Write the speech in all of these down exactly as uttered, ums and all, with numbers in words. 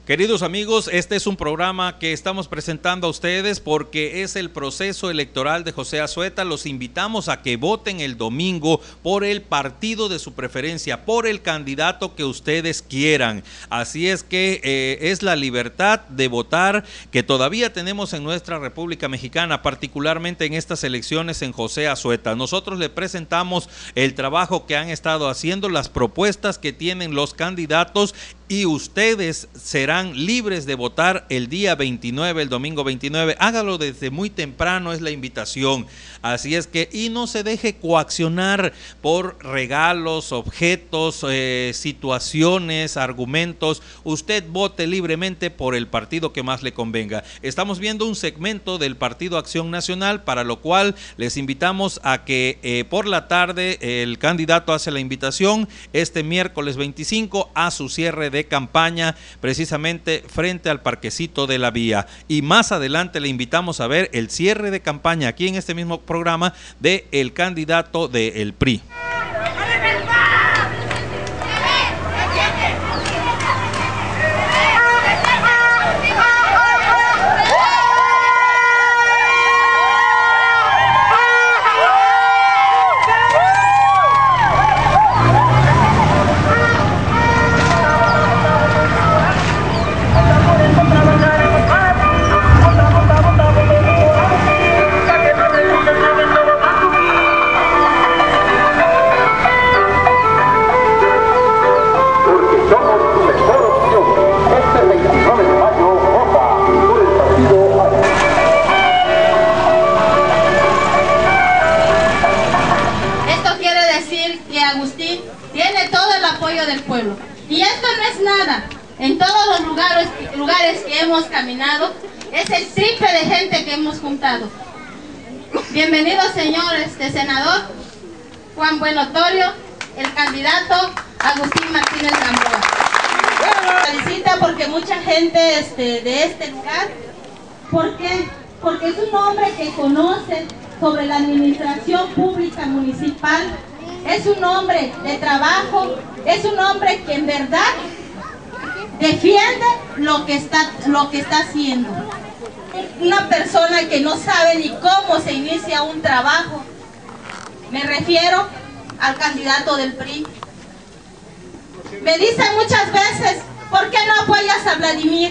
Queridos amigos, este es un programa que estamos presentando a ustedes porque es el proceso electoral de José Azueta. Los invitamos a que voten el domingo por el partido de su preferencia, por el candidato que ustedes quieran. Así es que eh, es la libertad de votar que todavía tenemos en nuestra República Mexicana, particularmente en estas elecciones en José Azueta. Nosotros le presentamos el trabajo que han estado haciendo, las propuestas que tienen los candidatos, y ustedes serán libres de votar el día veintinueve, el domingo veintinueve. Hágalo desde muy temprano, es la invitación. Así es que, y no se deje coaccionar por regalos, objetos, eh, situaciones, argumentos. Usted vote libremente por el partido que más le convenga. Estamos viendo un segmento del Partido Acción Nacional, para lo cual les invitamos a que eh, por la tarde el candidato hace la invitación este miércoles veinticinco a su cierre de de campaña, precisamente frente al Parquecito de la Vía. Y más adelante le invitamos a ver el cierre de campaña aquí en este mismo programa de el candidato del P R I. Del pueblo. Y esto no es nada. En todos los lugares, lugares que hemos caminado, es el triple de gente que hemos juntado. Bienvenido, señor este senador Juan Buenotorio, el candidato Agustín Martínez Gamboa. Felicita porque mucha gente este, de este lugar, ¿por qué? Porque es un hombre que conoce sobre la administración pública municipal. Es un hombre de trabajo, es un hombre que en verdad defiende lo que está, lo que está haciendo. Una persona que no sabe ni cómo se inicia un trabajo. Me refiero al candidato del P R I. Me dicen muchas veces, ¿por qué no apoyas a Vladimir?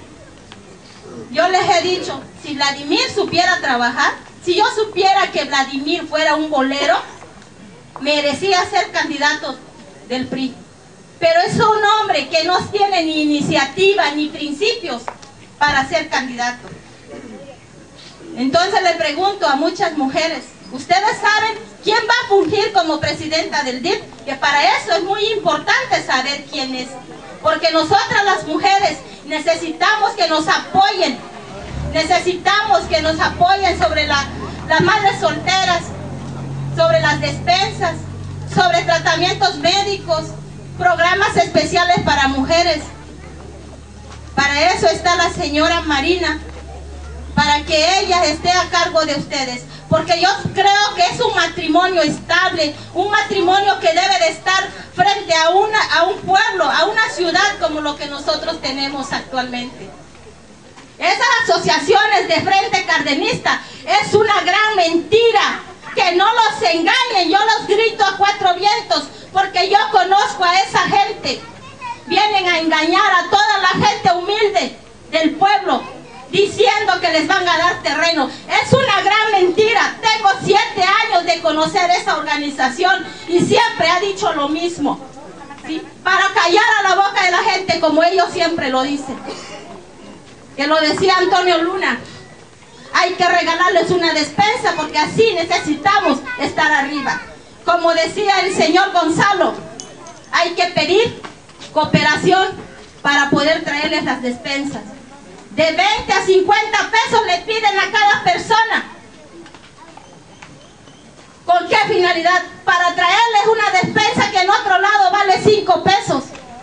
Yo les he dicho, si Vladimir supiera trabajar, si yo supiera que Vladimir fuera un bolero, merecía ser candidato del P R I, pero es un hombre que no tiene ni iniciativa ni principios para ser candidato. Entonces le pregunto a muchas mujeres, ¿ustedes saben quién va a fungir como presidenta del D I F? Que para eso es muy importante saber quién es, porque nosotras las mujeres necesitamos que nos apoyen, necesitamos que nos apoyen sobre la, las madres solteras, sobre las despensas, sobre tratamientos médicos, programas especiales para mujeres. Para eso está la señora Marina, para que ella esté a cargo de ustedes, porque yo creo que es un matrimonio estable, un matrimonio que debe de estar frente a, una, a un pueblo, a una ciudad como lo que nosotros tenemos actualmente. Esas asociaciones de Frente Cardenista es una gran mentira. Que no los engañen, yo los grito a cuatro vientos, porque yo conozco a esa gente. Vienen a engañar a toda la gente humilde del pueblo, diciendo que les van a dar terreno. Es una gran mentira. Tengo siete años de conocer esa organización y siempre ha dicho lo mismo, ¿sí? Para callar a la boca de la gente, como ellos siempre lo dicen. Que lo decía Antonio Luna. Hay que regalarles una despensa porque así necesitamos estar arriba. Como decía el señor Gonzalo, hay que pedir cooperación para poder traerles las despensas. De veinte a cincuenta pesos le piden a cada persona. ¿Con qué finalidad? Para traerles una despensa que en otro lado vale cinco pesos.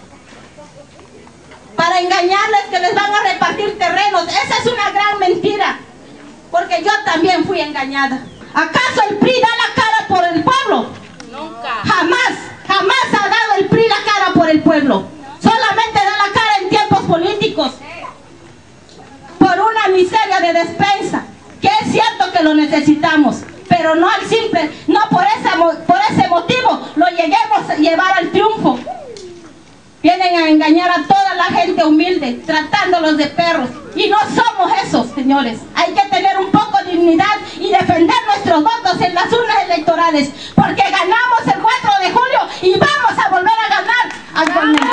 Para engañarles que les van a repartir terrenos. Esa es una gran mentira. Porque yo también fui engañada. ¿Acaso el P R I da la cara por el pueblo? Nunca. Jamás, jamás ha dado el P R I la cara por el pueblo. Solamente da la cara en tiempos políticos. despensa, que es cierto que lo necesitamos, pero no al simple, no por ese, por ese motivo lo lleguemos a llevar al triunfo. Vienen a engañar a toda la gente humilde, tratándolos de perros. Y no somos esos, señores. Hay que tener un poco de dignidad y defender nuestros votos en las urnas electorales, porque ganamos el cuatro de julio y vamos a volver a ganar actualmente.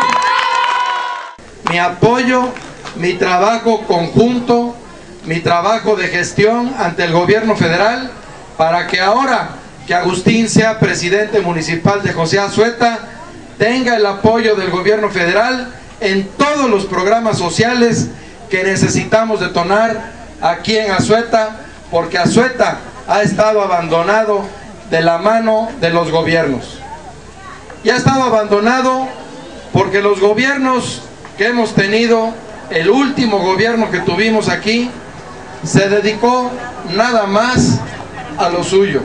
Mi apoyo, mi trabajo conjunto, mi trabajo de gestión ante el gobierno federal, para que ahora que Agustín sea presidente municipal de José Azueta, tenga el apoyo del gobierno federal en todos los programas sociales que necesitamos detonar aquí en Azueta, porque Azueta ha estado abandonado de la mano de los gobiernos. Y ha estado abandonado porque los gobiernos que hemos tenido, el último gobierno que tuvimos aquí, se dedicó nada más a lo suyo.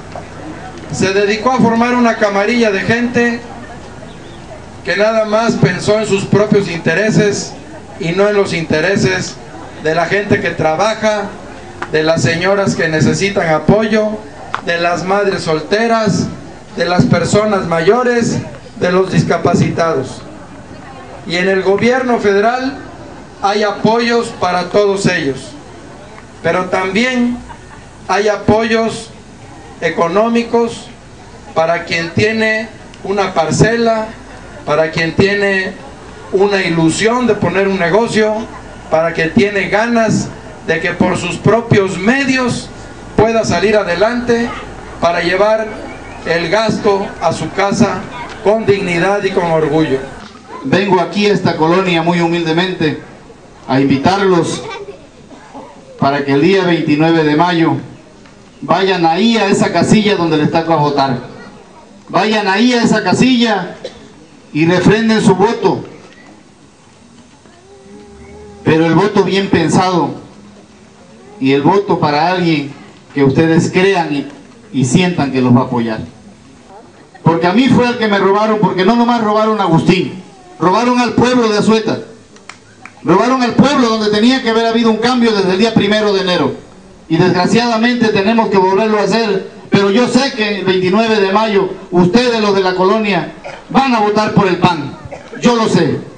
Se dedicó a formar una camarilla de gente que nada más pensó en sus propios intereses y no en los intereses de la gente que trabaja, de las señoras que necesitan apoyo, de las madres solteras, de las personas mayores, de los discapacitados. Y en el gobierno federal hay apoyos para todos ellos, pero también hay apoyos económicos para quien tiene una parcela, para quien tiene una ilusión de poner un negocio, para quien tiene ganas de que por sus propios medios pueda salir adelante para llevar el gasto a su casa con dignidad y con orgullo. Vengo aquí a esta colonia muy humildemente a invitarlos para que el día veintinueve de mayo vayan ahí a esa casilla donde les toca votar. Vayan ahí a esa casilla y refrenden su voto, pero el voto bien pensado y el voto para alguien que ustedes crean y, y sientan que los va a apoyar. Porque a mí fue el que me robaron, porque no nomás robaron a Agustín, robaron al pueblo de Azueta, robaron al pueblo donde tenía que haber habido un cambio desde el día primero de enero, y desgraciadamente tenemos que volverlo a hacer. Pero yo sé que el veintinueve de mayo ustedes, los de la colonia, van a votar por el P A N, yo lo sé.